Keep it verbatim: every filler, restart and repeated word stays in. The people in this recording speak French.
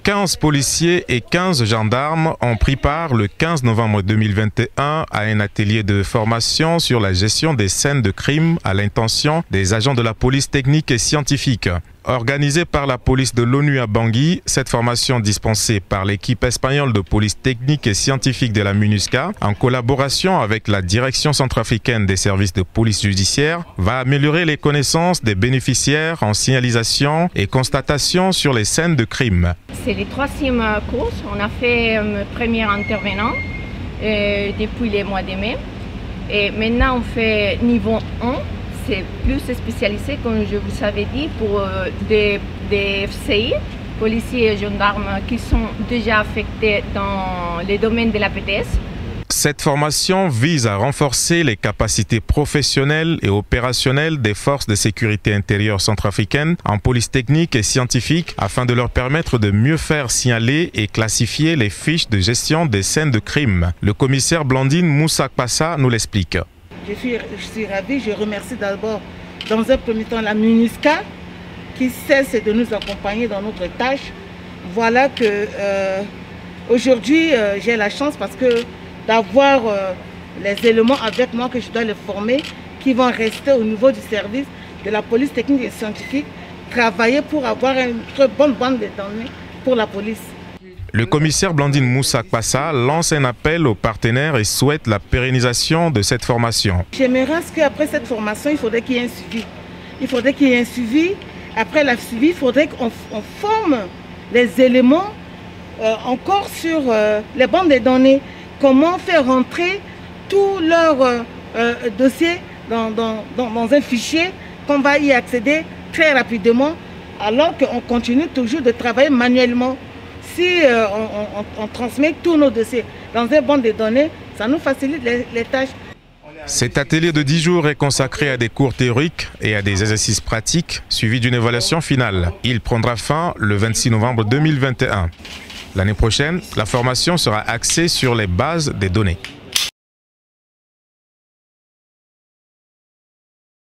quinze policiers et quinze gendarmes ont pris part le quinze novembre deux mille vingt et un à un atelier de formation sur la gestion des scènes de crime à l'intention des agents de la police technique et scientifique. Organisée par la police de l'ONU à Bangui, cette formation dispensée par l'équipe espagnole de police technique et scientifique de la MINUSCA, en collaboration avec la direction centrafricaine des services de police judiciaire, va améliorer les connaissances des bénéficiaires en signalisation et constatation sur les scènes de crime. C'est le troisième cours. On a fait un premier intervenant euh, depuis le mois de mai. Et maintenant, on fait niveau un. C'est plus spécialisé, comme je vous avais dit, pour euh, des, des F C I, policiers et gendarmes qui sont déjà affectés dans les domaines de la P T S. Cette formation vise à renforcer les capacités professionnelles et opérationnelles des forces de sécurité intérieure centrafricaines en police technique et scientifique afin de leur permettre de mieux faire signaler et classifier les fiches de gestion des scènes de crime. Le commissaire Blandine Moussa Kpassa nous l'explique. Je suis, je suis ravie, je remercie d'abord dans un premier temps la MINUSCA qui cesse de nous accompagner dans notre tâche. Voilà que euh, aujourd'hui euh, j'ai la chance parce que d'avoir euh, les éléments avec moi que je dois les former qui vont rester au niveau du service de la police technique et scientifique, travailler pour avoir une très bonne bande de données pour la police. Le commissaire Blandine Moussa Kpassa lance un appel aux partenaires et souhaite la pérennisation de cette formation. J'aimerais qu'après cette formation, il faudrait qu'il y ait un suivi. Il faudrait qu'il y ait un suivi. Après la suivi, il faudrait qu'on on forme les éléments euh, encore sur euh, les bandes de données. Comment faire rentrer tous leurs euh, euh, dossiers dans, dans, dans, dans un fichier qu'on va y accéder très rapidement alors qu'on continue toujours de travailler manuellement. Si euh, on, on, on transmet tous nos dossiers dans un banc de données, ça nous facilite les, les tâches. Cet atelier de dix jours est consacré à des cours théoriques et à des exercices pratiques suivis d'une évaluation finale. Il prendra fin le vingt-six novembre deux mille vingt et un. L'année prochaine, la formation sera axée sur les bases des données.